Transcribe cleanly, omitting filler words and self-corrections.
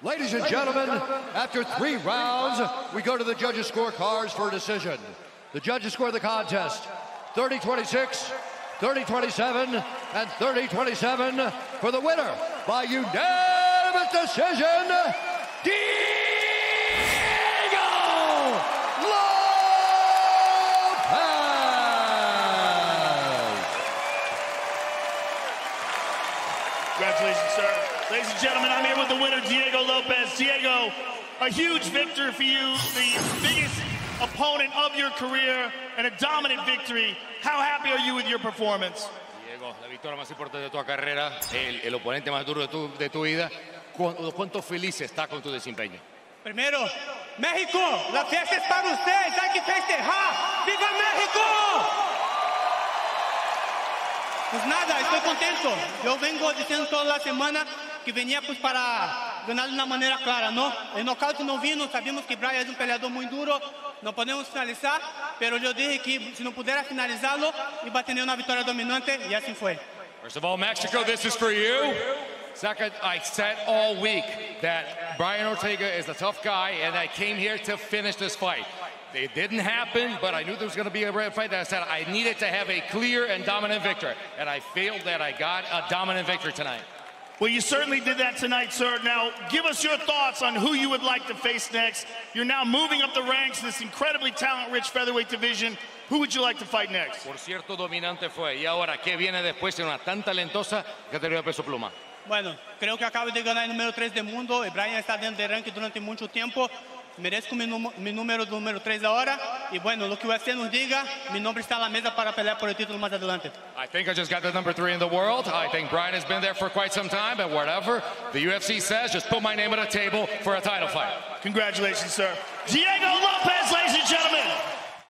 Ladies and gentlemen, after 3 rounds, we go to the judges' scorecards for a decision. The judges score the contest 30-26, 30-27, and 30-27 for the winner by unanimous decision, Diego Lopez! Congratulations, sir. Ladies and gentlemen, I'm here with the winner, Diego Lopez. Diego, a huge victory for you, the biggest opponent of your career, and a dominant victory. How happy are you with your performance? Diego, la victoria más importante de tu carrera, el oponente más duro de tu vida. ¿Cuánto feliz está con tu desempeño? Primero, México, la fiesta es para ustedes, hay que festejar. ¡Viva México! Pues nada, estoy contento. Yo vengo diciendo toda la semana que venía pues para ganar de una manera clara, ¿no? El nocaute no vino, sabíamos que Brian es un peleador muy duro, no podemos finalizar, pero yo dije que si no pudiera finalizarlo, iba a tener una victoria dominante y así fue. First of all, Mexico, this is for you. Second, I said all week that Brian Ortega is a tough guy, and I came here to finish this fight. It didn't happen, but I knew there was going to be a red fight. I said I needed to have a clear and dominant victory, and I feel that I got a dominant victory tonight. Well, you certainly did that tonight, sir. Now, give us your thoughts on who you would like to face next. You're now moving up the ranks in this incredibly talent-rich featherweight division. Who would you like to fight next? Por cierto, dominante fue. Y ahora, ¿qué viene después de una tan talentosa categoría de peso pluma? Bueno, creo que acabo de ganar el número 3 del mundo. Brian está dentro del ranking durante mucho tiempo. Merezco mi número 3 ahora. Y bueno, lo que usted nos diga, mi nombre está en la mesa para pelear por el título más adelante. I think I just got the number 3 in the world. I think Brian has been there for quite some time. And whatever the UFC says, just put my name on a table for a title fight. Congratulations, sir. Diego Lopez!